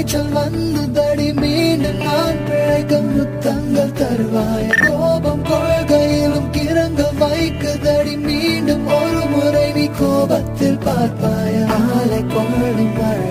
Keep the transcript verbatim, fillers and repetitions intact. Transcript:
காய்ச்சல் வந்ததடி மீண்டும் நான் பிழைக்க முத்தங்கள் தருவாய கோபம் கொள்கையிலும் கிறங்க வைக்குதடி மீண்டும் ஒரு முறை நீ கோபத்தில் பார்ப்பாய ஆலை கொள்ளும்